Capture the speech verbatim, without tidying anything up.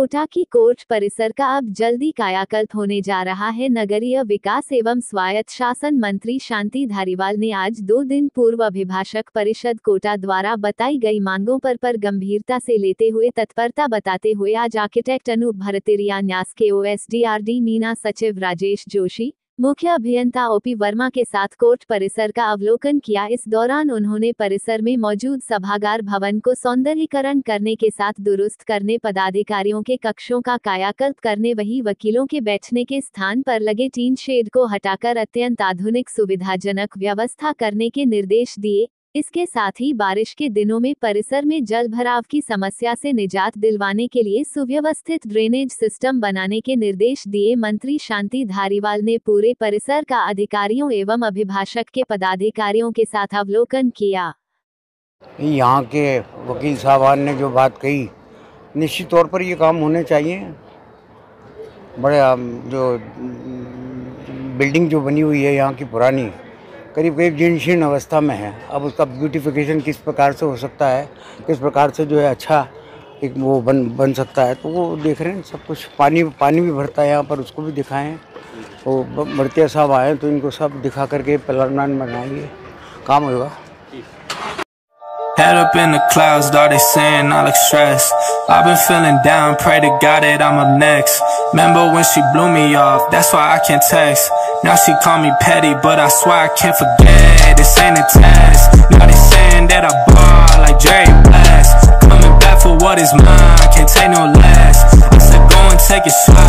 कोटा की कोर्ट परिसर का अब जल्दी कायाकल्प होने जा रहा है। नगरीय विकास एवं स्वायत्त शासन मंत्री शांति धारीवाल ने आज दो दिन पूर्व अभिभाषक परिषद कोटा द्वारा बताई गई मांगों पर पर गंभीरता से लेते हुए तत्परता बताते हुए आज आर्किटेक्ट अनूप भरतिरिया, न्यास के ओएसडीआरडी मीना सचिव राजेश जोशी, मुख्य अभियंता ओपी वर्मा के साथ कोर्ट परिसर का अवलोकन किया। इस दौरान उन्होंने परिसर में मौजूद सभागार भवन को सौंदर्यीकरण करने के साथ दुरुस्त करने, पदाधिकारियों के कक्षों का कायाकल्प करने, वही वकीलों के बैठने के स्थान पर लगे टीन शेड को हटाकर अत्यंत आधुनिक सुविधाजनक व्यवस्था करने के निर्देश दिए। इसके साथ ही बारिश के दिनों में परिसर में जल भराव की समस्या से निजात दिलवाने के लिए सुव्यवस्थित ड्रेनेज सिस्टम बनाने के निर्देश दिए। मंत्री शांति धारीवाल ने पूरे परिसर का अधिकारियों एवं अभिभाषक के पदाधिकारियों के साथ अवलोकन किया। यहाँ के वकील साहबान ने जो बात कही, निश्चित तौर पर ये काम होने चाहिए। बड़े जो बिल्डिंग जो बनी हुई है यहाँ की पुरानी, करीब करीब जीर्ण अवस्था में है। अब उसका ब्यूटिफिकेशन किस प्रकार से हो सकता है, किस प्रकार से जो है अच्छा एक वो बन बन सकता है, तो वो देख रहे हैं सब कुछ। पानी पानी भी भरता है यहाँ पर, उसको भी दिखाएं। वो भरतिया साहब आए तो इनको सब दिखा करके प्लान बनाएंगे, काम होगा। Head up in the clouds, though they saying I look stressed. I've been feeling down, pray to God that I'm up next. Remember when she blew me off, that's why I can't text. Now she call me petty, but I swear I can't forget. This ain't a test. Now they saying that I ball like Jerry Blast. Coming back for what is mine, can't take no less. I said go and take it slow.